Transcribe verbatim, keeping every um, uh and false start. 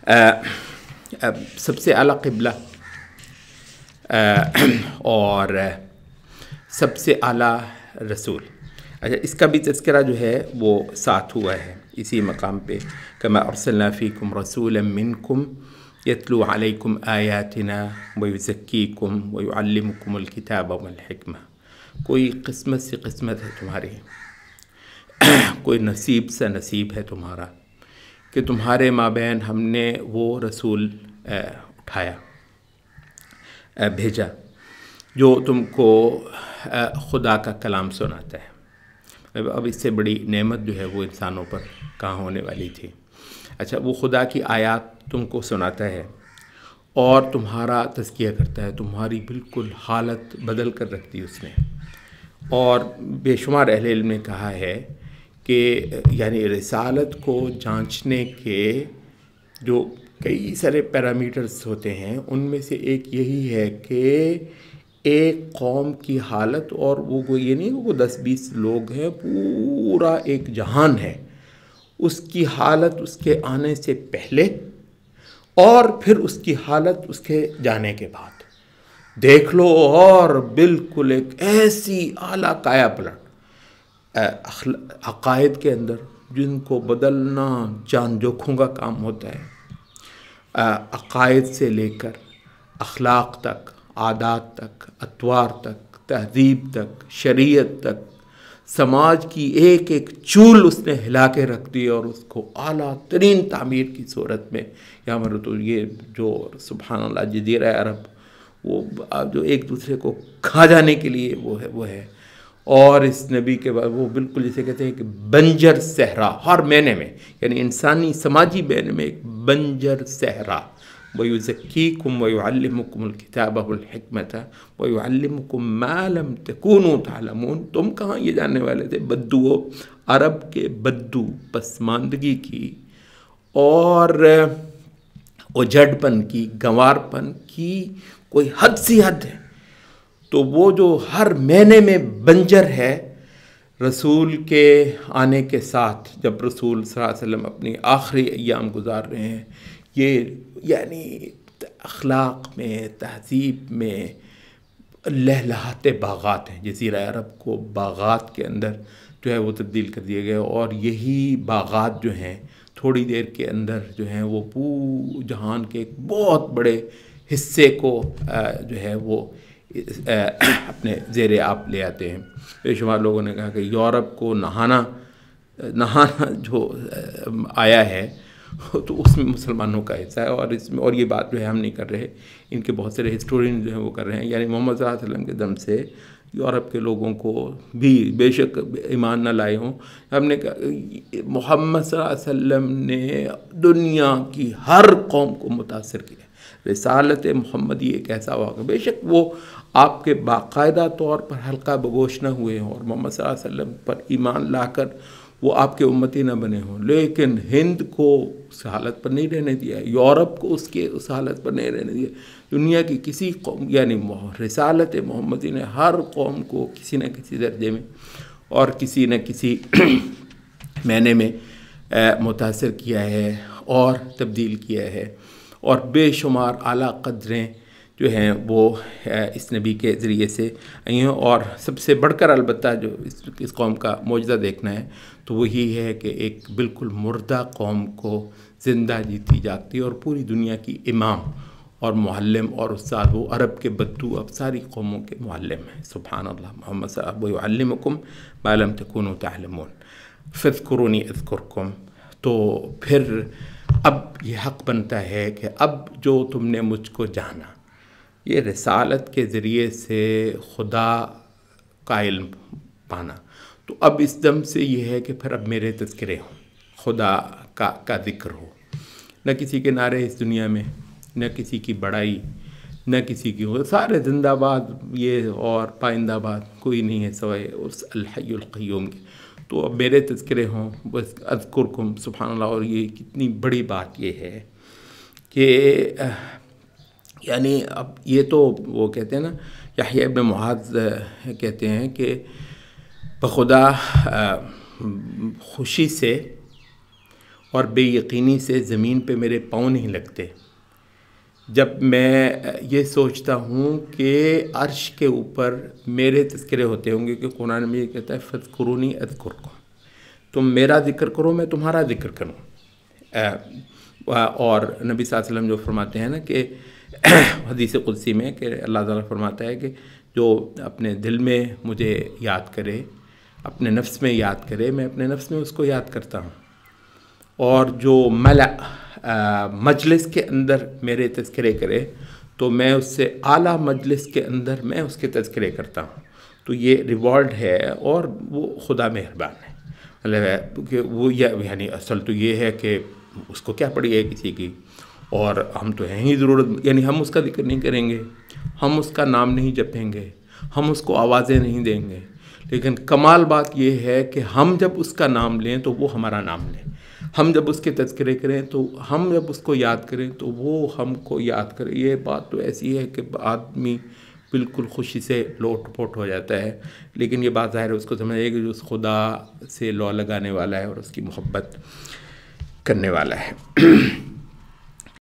سب سے اعلیٰ قبلہ اور سب سے اعلیٰ رسول. اچھا، اس کا بھی تذکرہ جو ہے وہ ساتھ ہوا ہے اسی مقام پہ. کما ارسلنا فیکم رسولا منکم یتلو علیکم آیاتنا ویزکیکم ویعلمکم الکتاب والحکمہ. کوئی قسمت سے قسمت ہے تمہاری، کوئی نصیب سے نصیب ہے تمہارا کہ تمہارے مابین ہم نے وہ رسول اٹھایا، بھیجا جو تم کو خدا کا کلام سناتا ہے. اب اس سے بڑی نعمت جو ہے وہ انسانوں پر کہاں ہونے والی تھی. اچھا، وہ خدا کی آیات تم کو سناتا ہے اور تمہارا تزکیہ کرتا ہے، تمہاری بالکل حالت بدل کر رکھتی اس نے. اور بے شمار اہل علم نے کہا ہے کہ یعنی رسالت کو جانچنے کے جو کئی سارے پیرامیٹرز ہوتے ہیں، ان میں سے ایک یہی ہے کہ ایک قوم کی حالت، اور وہ کوئی یہ نہیں وہ دس بیس لوگ ہیں، پورا ایک جہان ہے، اس کی حالت اس کے آنے سے پہلے اور پھر اس کی حالت اس کے جانے کے بعد دیکھ لو. اور بالکل ایک ایسی اعلیٰ کایا پلٹ عقائد کے اندر جن کو بدلنا جان جوکھوں کا کام ہوتا ہے. عقائد سے لے کر اخلاق تک، عادات تک، اطوار تک، تہذیب تک، شریعت تک، سماج کی ایک ایک چول اس نے ہلا کے رکھ دی اور اس کو اعلیٰ ترین تعمیر کی صورت میں. یا مر تو یہ جو سبحان اللہ جزیرہ عرب، وہ جو ایک دوسرے کو کھا جانے کے لیے وہ ہے وہ ہے اور اس نبی کے بعد وہ بالکل جسے کہتے ہیں کہ بنجر صحرا ہر معنی میں، یعنی انسانی سماجی معنی میں ایک بنجر صحرا. وَيُزَكِّيكُمْ وَيُعَلِّمُكُمُ الْكِتَابَ وَالْحِكْمَةَ وَيُعَلِّمُكُمْ مَا لَمْ تَكُونُوا تَعْلَمُونَ. تم کہاں یہ جاننے والے تھے؟ بدو، عرب کے بدو پسماندگی کی اور اجڑ پن کی، گنوار پن کی کوئی حد سی حد ہے. تو وہ جو ہر معنی میں بنجر ہے، رسول کے آنے کے ساتھ جب رسول صلی اللہ علیہ وسلم اپنی آخری ایام گزار رہے ہیں، یہ یعنی اخلاق میں، تہذیب میں لہلہاتے باغات ہیں. جزیرہ عرب کو باغات کے اندر جو ہے وہ تبدیل کر دیا گیا، اور یہی باغات جو ہیں تھوڑی دیر کے اندر جو ہیں وہ پورے جہان کے ایک بہت بڑے حصے کو جو ہے وہ اپنے زیر آپ لے آتے ہیں. بے شمار لوگوں نے کہا کہ یورپ کو نہانا نہانا جو آیا ہے تو اس میں مسلمانوں کا حصہ ہے. اور اس میں اور یہ بات جو ہے ہم نہیں کر رہے، ان کے بہت سارے ہسٹورین جو ہیں وہ کر رہے ہیں. یعنی محمد صلی اللہ علیہ وسلم کے دم سے یورپ کے لوگوں کو بھی بے شک ایمان نہ لائے ہوں. ہم نے کہا محمد صلی اللہ علیہ وسلم نے دنیا کی ہر قوم کو متاثر کیا. رسالت محمدی ایک ایسا واقعہ، بے شک وہ آپ کے باقاعدہ طور پر حلقہ بگوش نہ ہوئے ہوں اور محمد صلی اللہ علیہ وسلم پر ایمان لا کر وہ آپ کے امتی نہ بنے ہوں، لیکن ہند کو اس حالت پر نہیں رہنے دیا، یورپ کو اس کے اس حالت پر نہیں رہنے دیا. دنیا کی کسی قوم یعنی رسالت محمدی نے ہر قوم کو کسی نہ کسی درجے میں اور کسی نہ کسی معنی میں متاثر کیا ہے اور تبدیل کیا ہے. اور بے شمار اعلیٰ قدریں جو ہیں وہ اس نبی کے ذریعے سے آئی ہیں. اور سب سے بڑھ کر البتہ جو اس اس قوم کا معجزہ دیکھنا ہے تو وہی ہے کہ ایک بالکل مردہ قوم کو زندہ جیتی جاگتی اور پوری دنیا کی امام اور معلم اور استاد، وہ عرب کے بدو اب ساری قوموں کے معلم ہیں. سبحان اللہ. محمد صلی اللہ علیہ وسلم وَيُعَلِّمُكُمْ مَا لَمْ تَكُونُوا تَعْلَمُونَ فَاذْكُرُونِي أَذْكُرْكُمْ. تو پھر اب یہ حق بنتا ہے کہ اب جو تم نے مجھ کو جانا، یہ رسالت کے ذریعے سے خدا کا علم پانا، تو اب اس دم سے یہ ہے کہ پھر اب میرے تذکرے ہوں، خدا کا کا ذکر ہو. نہ کسی کے نعرے اس دنیا میں، نہ کسی کی بڑائی، نہ کسی کی سارے زندہ باد یہ اور پائندہ باد کوئی نہیں ہے سوائے اس الحی القیوم کے. تو اب میرے تذکرے ہوں، بس اذکرکم. سبحان اللہ. اور یہ کتنی بڑی بات یہ ہے کہ یعنی اب یہ تو وہ کہتے ہیں نا، یحییٰ ابن معاذ کہتے ہیں کہ بخدا خوشی سے اور بے یقینی سے زمین پہ میرے پاؤں نہیں لگتے جب میں یہ سوچتا ہوں کہ عرش کے اوپر میرے تذکرے ہوتے ہوں گے، کہ قرآن میں یہ کہتا ہے فَاذْكُرُونِی أَذْكُرْكُم، تم میرا ذکر کرو میں تمہارا ذکر کروں۔ اور نبی صلی اللہ علیہ وسلم جو فرماتے ہیں نا کہ حدیث قدسی میں کہ اللہ تعالیٰ فرماتا ہے کہ جو اپنے دل میں مجھے یاد کرے، اپنے نفس میں یاد کرے، میں اپنے نفس میں اس کو یاد کرتا ہوں، اور جو ملأ مجلس کے اندر میرے تذکرے کرے تو میں اس سے اعلیٰ مجلس کے اندر میں اس کے تذکرے کرتا ہوں۔ تو یہ ریوارڈ ہے، اور وہ خدا مہربان ہے، مطلب کہ وہ یعنی اصل تو یہ ہے کہ اس کو کیا پڑی ہے کسی کی، اور ہم تو ہیں ہی ضرورت، یعنی ہم اس کا ذکر نہیں کریں گے، ہم اس کا نام نہیں جپیں گے، ہم اس کو آوازیں نہیں دیں گے، لیکن کمال بات یہ ہے کہ ہم جب اس کا نام لیں تو وہ ہمارا نام لیں، ہم جب اس کے تذکرے کریں تو ہم جب اس کو یاد کریں تو وہ ہم کو یاد کرے۔ یہ بات تو ایسی ہے کہ آدمی بالکل خوشی سے لوٹ پوٹ ہو جاتا ہے، لیکن یہ بات ظاہر ہے اس کو سمجھے کہ جو اس خدا سے لو لگانے والا ہے اور اس کی محبت کرنے والا ہے۔